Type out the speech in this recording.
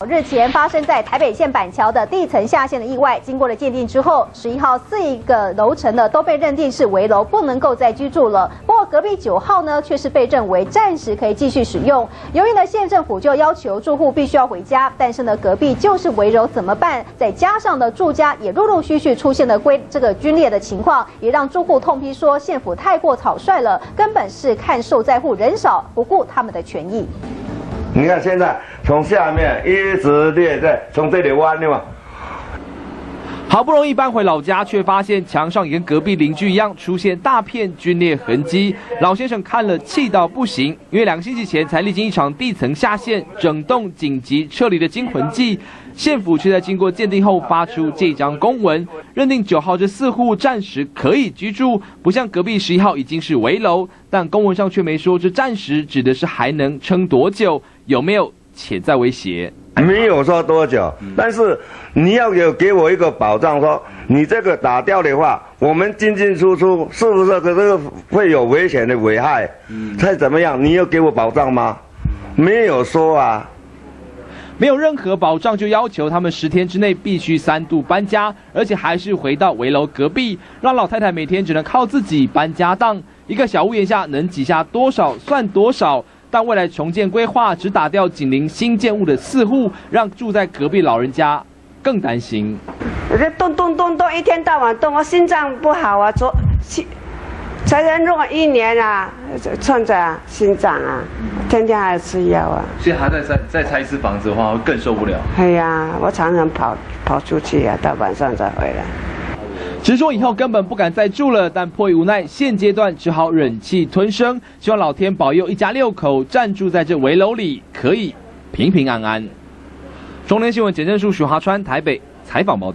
日前发生在台北县板桥的地层下陷的意外，经过了鉴定之后，11号4个楼层呢都被认定是危楼，不能够再居住了。不过隔壁9号呢却是被认为暂时可以继续使用。由于呢县政府就要求住户必须要回家，但是呢隔壁就是危楼怎么办？再加上呢住家也陆陆续续出现了这个龟裂的情况，也让住户痛批说县府太过草率了，根本是看受灾户人少，不顾他们的权益。 你看现在从下面一直裂在从这里弯的嘛， 好不容易搬回老家，却发现墙上也跟隔壁邻居一样出现大片龟裂痕迹。老先生看了气到不行，因为2个星期前才历经一场地层下陷，整栋紧急撤离的惊魂记。 县府却在经过鉴定后发出这张公文，认定9号这4户暂时可以居住，不像隔壁11号已经是危楼。但公文上却没说这暂时指的是还能撑多久，有没有潜在威胁？ 没有说多久，但是你要有给我一个保障，说你这个打掉的话，我们进进出出是不是这个会有危险的危害？再怎么样，你有给我保障吗？没有说啊。 没有任何保障，就要求他们10天之内必须3度搬家，而且还是回到危楼隔壁，让老太太每天只能靠自己搬家当。一个小屋檐下能挤下多少算多少，但未来重建规划只打掉紧邻新建物的4户，让住在隔壁老人家更担心。 我这动，一天到晚动，我心脏不好啊，才能用1年啊，趁着心脏啊，天天还吃药啊。 所以还再拆一次房子的话，会更受不了。 哎呀，我常常跑出去啊，到晚上才回来。 直说以后根本不敢再住了，但迫于无奈，现阶段只好忍气吞声，希望老天保佑一家6口暂住在这危楼里可以平平安安。中天新闻简政书许华川台北采访报道。